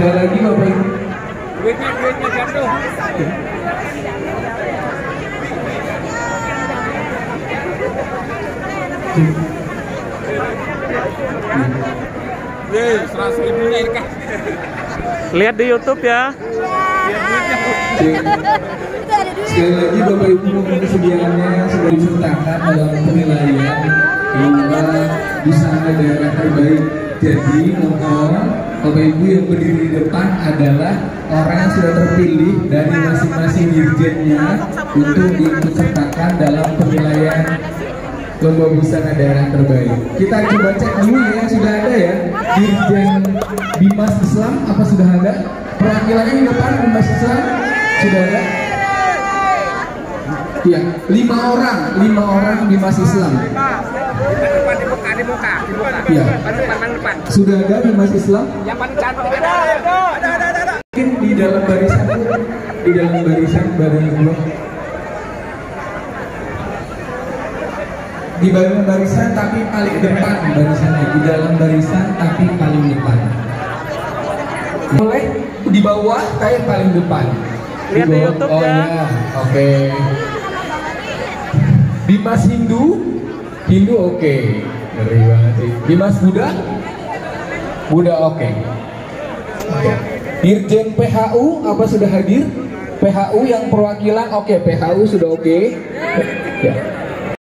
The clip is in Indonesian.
Sekali lagi Bapak Ibu. Duitnya jatuh. Lihat di YouTube ya. Sekali lagi Bapak Ibu, mohon kesediaannya sudah disertakan dalam penilaian hingga bisa ada daerah terbaik. Jadi mohon Bapak Ibu yang berdiri di depan adalah orang yang sudah terpilih dari masing-masing dirjennya untuk diikut sertakan dalam penilaian lomba busana daerah terbaik. Kita coba cek dulu ya, sudah ada ya Dirjen Bimas Islam, apa sudah ada? Perwakilannya di depan Bimas Islam sudah ada? Iya, 5 orang Bimas Islam. Di muka. Iya. Depan. Sudah ada Bimas Islam? Yang paling cantik ada. Mungkin di dalam barisan badan dulu. Di dalam barisan tapi paling depan barisannya, di dalam barisan tapi paling depan. Boleh di bawah kayak paling depan. Lihat di YouTube oh, ya. Oke. Bimas Hindu oke. Ngeri banget sih. Bimas Buddha oke. Dirjen PHU apa sudah hadir? PHU yang perwakilan oke, PHU sudah oke. Ya.